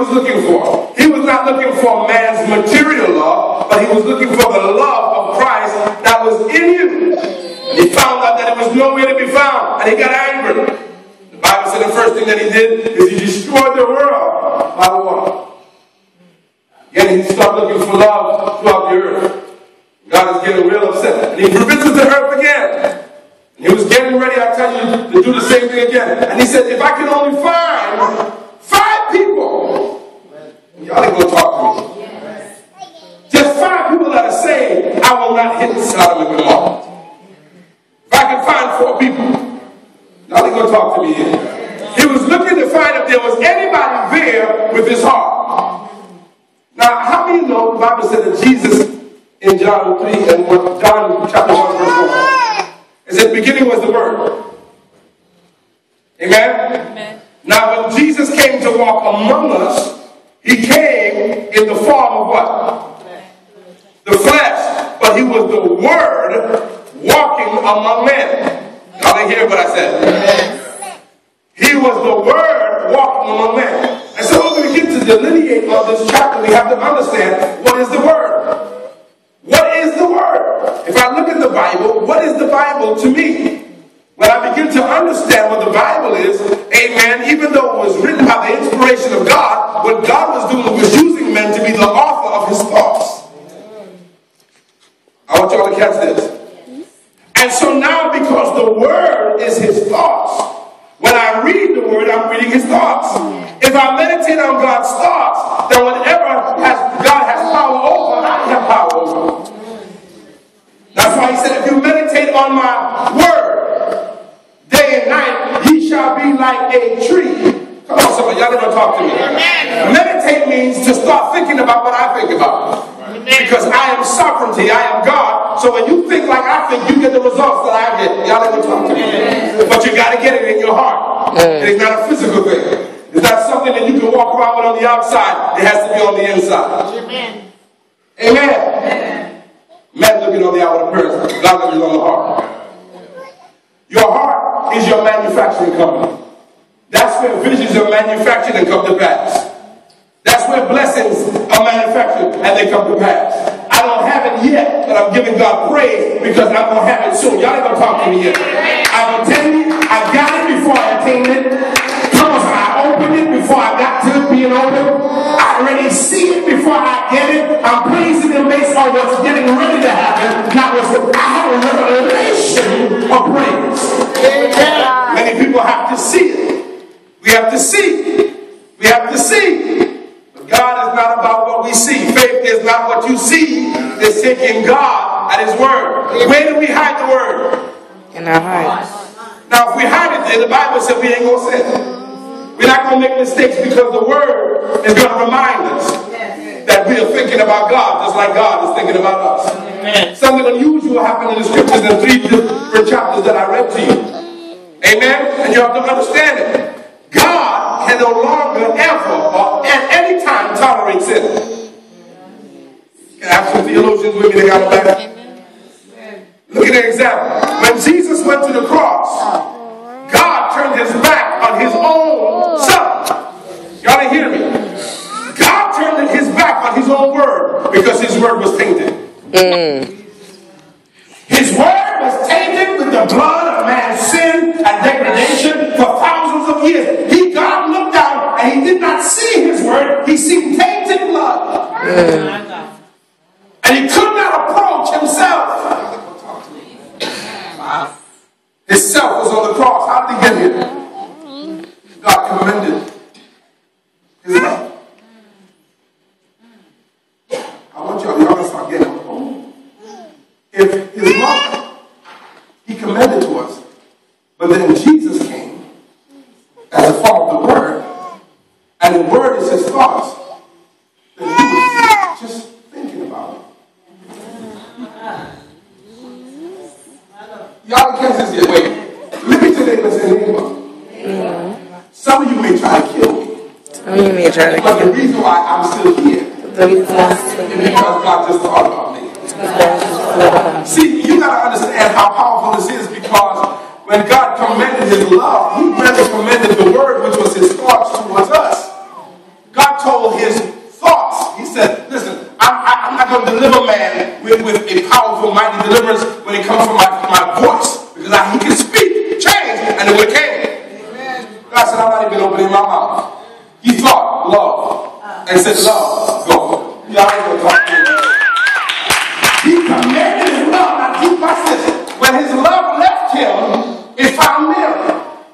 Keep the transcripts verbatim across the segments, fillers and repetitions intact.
was looking for. He was not looking for man's material love, but he was looking for the love of Christ that was in you. And he found out that it was nowhere to be found, and he got angry. The Bible said the first thing that he did is he destroyed the world by water. Again, he started looking for love throughout the earth. God is getting real upset. And he visits the earth again. And he was getting ready, I tell you, to do the same thing again. And he said, if I can only find five people, y'all ain't going to talk to me. Just five people that are saved, I will not hit Sodom and Gomorrah. If I can find four people, y'all ain't going to talk to me here. He was looking to find if there was anybody there with his heart. Now, how many know the Bible said that Jesus in John three and John chapter one verse one, it said the beginning was the Word. Amen? Amen? Now, when Jesus came to walk among us, he came in the form of what? The flesh. But he was the Word walking among men. Y'all didn't hear what I said? Amen. He was the Word walking among men. And so when we get to delineate on this chapter, we have to understand what is the Word. What is the Word? If I look at the Bible, what is the Bible to me? When I begin to understand what the Bible is, amen, even though it was written by the inspiration of God, what God was doing was using men to be the author of his thoughts. I want y'all to catch this. And so now, because the Word is his thoughts, when I read the Word, I'm reading his thoughts. If I meditate on God's thoughts, then whatever has, God has power over, I have power over. That's why he said, if you meditate on my Word day and night, ye shall be like a tree. Come on, somebody, y'all never talk to me. Amen. Meditate means to start thinking about what I think about. Amen. Because I am sovereignty, I am God. So when you think like I think, you get the results that I get. Y'all never talk to me. Amen. But you got to get it in your heart. Amen. It is not a physical thing. It's not something that you can walk around with on the outside. It has to be on the inside. Amen. Amen. Amen. Man looking on the outward appearance, God looking on the heart. Your heart is your manufacturing company. That's where visions are manufactured and come to pass. That's where blessings are manufactured and they come to pass. I don't have it yet, but I'm giving God praise because I'm going to have it soon. Y'all ain't going to talk to me yet. I've attained it. I got it before I attained it. Come on, so I opened it before I got to it being open. I already see it before I get it. I'm praising Him based on what's getting ready to happen, not what's I have a revelation of praise. Many people have to see it. We have to see. We have to see. But God is not about what we see. Faith is not what you see. It's taking God at His word. Where do we hide the word? In our hearts. Now, if we hide it there, the Bible said we ain't going to sin. We're not going to make mistakes because the word is going to remind us that we are thinking about God just like God is thinking about us. Amen. Something unusual happened in the scriptures in three different chapters that I read to you. Amen? And you have to understand it. God can no longer ever or at any time tolerate sin. Can I have some theologians with me? They got it back. Look at an example. When Jesus went to the cross, God turned his back on his own son. Y'all didn't hear me. God turned his back on his own word because his word was tainted. Mm. His word was tainted with the blood of man's sin and degradation for thousands of years. He, God looked down and he did not see his word. He seen tainted blood. Mm. And he could not approach himself. His self was on the cross. How did he get here? God commended his love. I want y'all, y'all to start getting home. If his love, he commended to us, but then Jesus came as a form of the word, and the word is his thoughts, then he was just thinking about it. Y'all can't just get wait. Let me tell you what's in neighbor. Some of you may try to kill me. Some of you may try to but kill me. the reason why I'm still here the reason I'm still is because God just thought about me. See, you got to understand how powerful this is because when God commended his love, he really commended the word, which was his thoughts towards us. God told powerful, mighty deliverance when it comes from my, my voice. Because I, he can speak, change, and it would have came. God said, I'm not even opening my mouth. He thought love and said, love, go. Y'all ain't gonna talk to me. He commanded his love. Now keep watch this. When his love left him, it found Mary.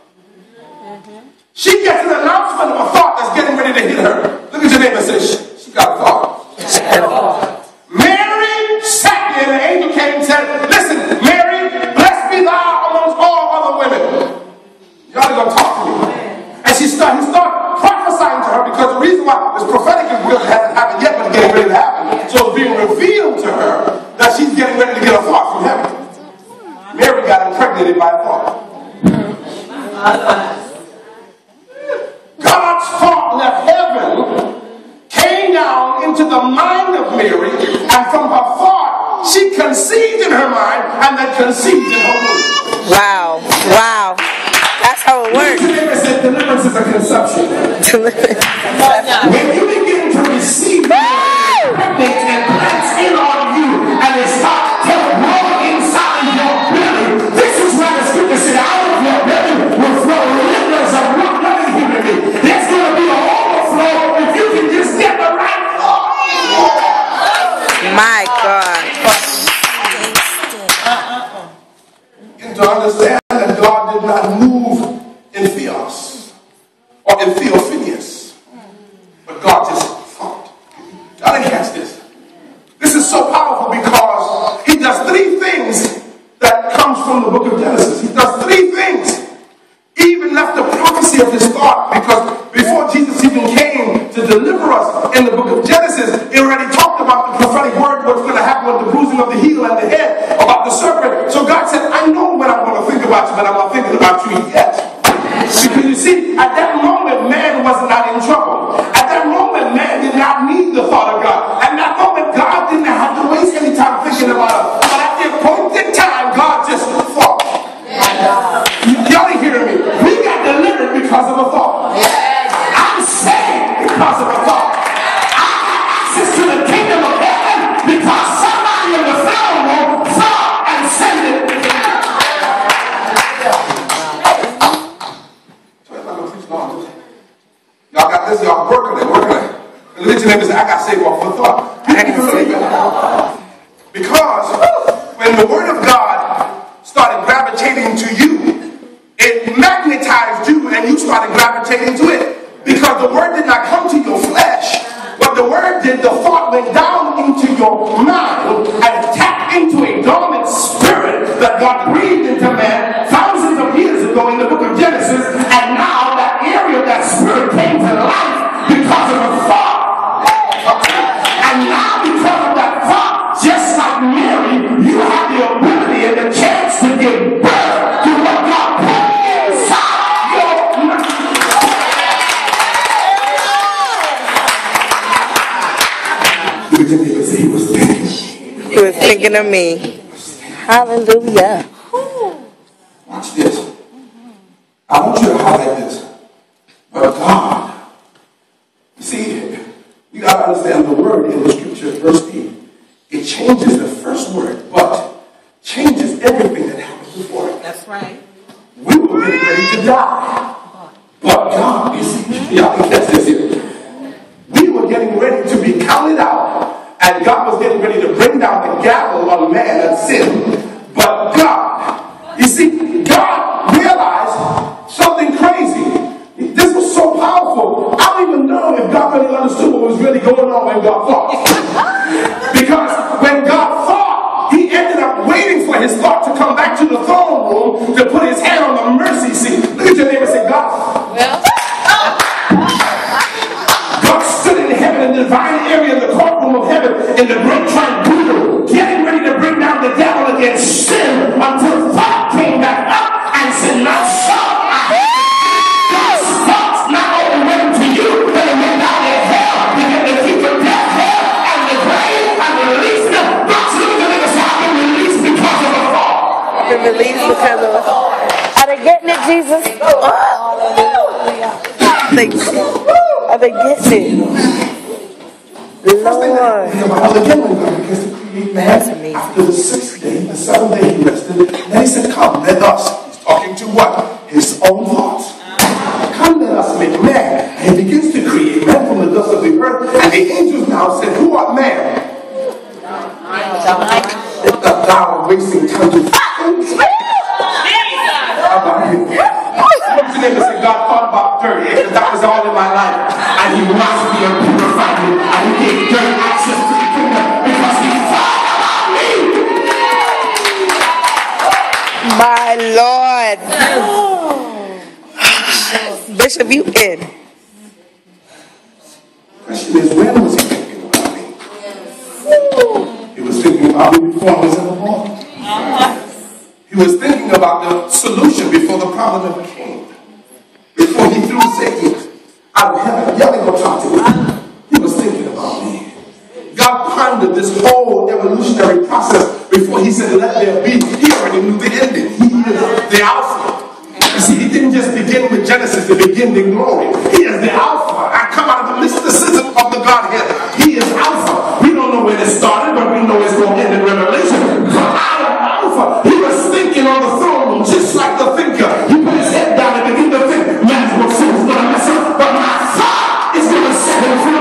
She gets an announcement of a thought that's getting ready to hit her. Look at your neighbor and say, she, she got a thought. She got a thought. Mary sat there and the angel came and said, listen, Mary, blessed be thou amongst all other women. Y'all are going to talk to me. And she start, he started prophesying to her because the reason why this prophetic will hasn't happened yet, but it's getting ready to happen. So it's being revealed to her that she's getting ready to get a thought from heaven. Mary got impregnated by a thought. God's thought left heaven, came down into the mind of Mary, and from her thought, she conceived in her mind and then conceived in her womb. Wow. Wow. That's how it works. Deliverance is a conception. When you begin to receive it, and plants in on you, and it starts to grow inside your belly, this is where the scripture said, out of your belly will flow rivers of what nothing human being. There's going to be an overflow if you can just get the right thought. My God. You to understand that God did not move in theos or in theophanius, but God just thought. Y'all didn't catch this. This is so powerful because he does three things that comes from the book of Genesis. He does three things. He even left the prophecy of his thought because before Jesus even came to deliver us in the book of Genesis, he already talked about the prophetic word, what's going to happen with the bruising of the heel and the head, about the serpent. So God said, I know what I'm going to think about you, but I'm not thinking about you yet. Because you see, at that moment, man was not in trouble. At that moment, man did not need the thought of God. At that moment, God didn't have to waste any time thinking about it. But at the appointed time, God just thought. Y'all ain't hearing me. We got delivered because of a thought. I'm saved because of a thought. I have access to the kingdom of heaven because somebody in the throne room thought and sent it. Y'all got this, y'all working it, working it. And the neighbor say, I got saved off of a thought. Because when the word of God started gravitating to you, it magnetized you and you started gravitating to it. Because the word did not come to your flesh. What the word did, the thought went down into your mind and tapped into a dormant spirit that God breathed into man thousands of years ago in the book of Genesis. And now that area of that spirit came to life because of a thought. And now because of that thought, just like Mary, you have the ability and the chance to give birth to what God put inside your mind. He was thinking. He was thinking of me. Hallelujah. Watch this. I want you to highlight this. But God, you see, you got to understand the word in the scripture, verse eight. It changes the first word, but changes everything that happens before it. That's right. We were getting ready to die. But God, you see, y'all can catch this here. We were getting ready to be counted out. And God was getting ready to bring down the gavel on man and sin. But God, you see, God realized something crazy. This was so powerful. I don't even know if God really understood what was really going on when God thought. Because when God thought, he ended up waiting for his thought to come back to the throne room to put his hand on the mercy seat. Look at your neighbor and say, God. Well. God stood in heaven in the divine area in the courtroom of heaven in the great tribunal, getting ready to bring down the devil against sin until thought came back up and said, not so. God's thoughts not only went to you, but it went down to hell, because the thief of death, hell, and the grave, and released them. God's looking at us have been released because of a thought. Been released because of a thought. Are they getting it, Jesus? Thank you. Are they getting it? Lord. create man. After the sixth day, the seventh day he rested. Then he said, come, let us. He's talking to what? His own thoughts. Come, let us make man. And he begins to create man from the dust of the earth. And the angels now said, who art man? That thou art wasting time to think. How about you? Look to them and say, God thought about dirty, because that was all in my life. And he washed me and purified me. And he gave dirt access to the kingdom because he thought My Lord. Bishop, you in. The question is, when was he thinking about me? He was thinking about me before I was in the womb. He was thinking about the solution before the problem ever came. Before he threw Satan out of heaven. Y'all ain't gonna talk to me. He was thinking about me. God pondered this whole evolutionary process before he said, let there be. He already knew the ending. He is the Alpha. You see, he didn't just begin with Genesis to begin in glory. He is the Alpha. I come out of the mysticism of the Godhead. He is Alpha. We don't know where it started, but we know it's going to end in Revelation. But out of Alpha, he was thinking on the throne, just like the thinker. He put his head down and began to think, man's what sin's going to mess up, but my thought is going to set him free.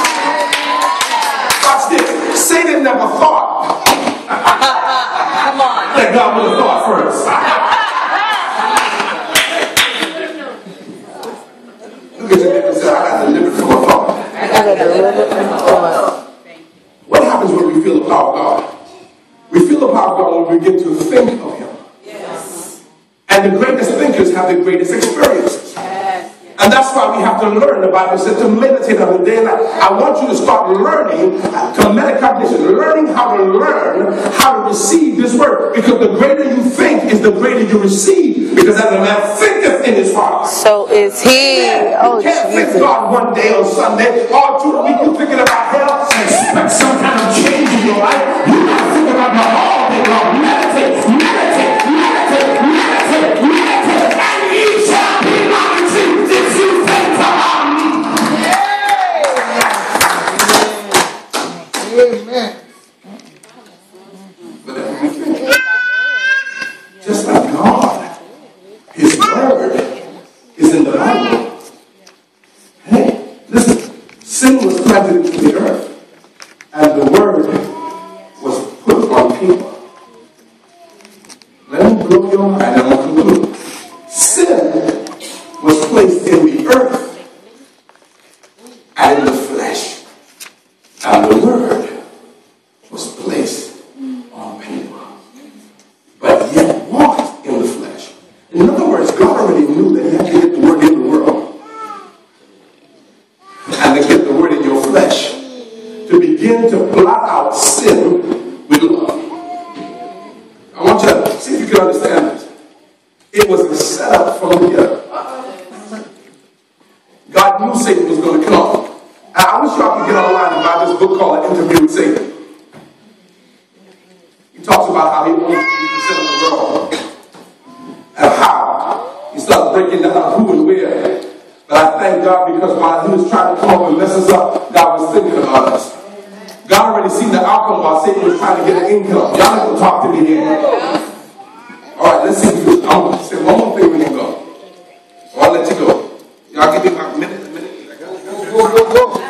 Watch this. Satan never thought Come on. that God would have thought first. Look at your neighbor and say, I got delivered from a thought. I got delivered from a thought. What happens when we feel the power of God? We feel the power of God when we begin to think of him. Yes. And the greatest thinkers have the greatest experiences. Yes. And that's why we have to learn. The Bible said to meditate on the day and night. I want you to start learning to metacognition, learning how to learn how to receive this word. Because the greater you think is the greater you receive. Because as a man thinketh in his heart. So is he. Yeah, oh, you can't Jesus. think God one day on Sunday. All through the week you're thinking about hell and expect some kind of change in your life. You got to think about God all day long. Meditate, meditate, meditate, meditate, meditate. And ye shall be like unto did you think about me. Amen. But if we think, just like God, his word is in the Bible. Hey, listen, sin was planted into the earth, and the word was put on people. Let me blow your mind and I'll conclude. Sin was placed in the earth and in the flesh, and the word was placed on people, but yet walked in the flesh. In other words, God already knew that he had to get the word in the world and to get the word in your flesh to begin to blot out sin with love. I want you to see if you can understand this. It was a setup from the beginning. God knew Satan was going to come. And I wish y'all could get online and buy this book called An Interview with Satan. He talks about how he owns eighty percent of the world. And how he starts breaking down who and where. But I thank God because while he was trying to come up and mess us up, God was thinking about us. God already seen the outcome while Satan was trying to get an income. Y'all not going to talk to me here. Alright, let's see if we can. I'm going to say one more thing when you go. Or I'll let you go. Y'all give me about a minute, a minute. Go, go, go.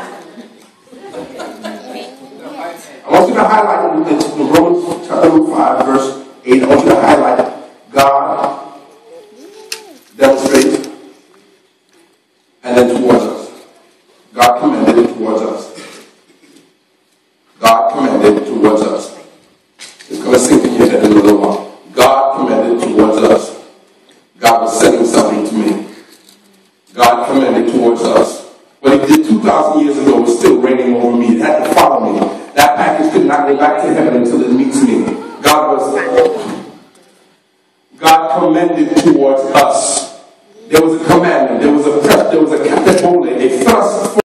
I want you to highlight in Romans chapter five, verse eight. I want you to highlight God demonstrates and then towards us. God commended it towards us. God commended towards us. It's going to sink in your head in a little while. God commended towards us. God was sending something to me. God commended towards us. What he did two thousand years ago was still reigning over me. It had to follow me. That package could not go back to heaven until it meets me. God was, God commended towards us. There was a commandment. There was a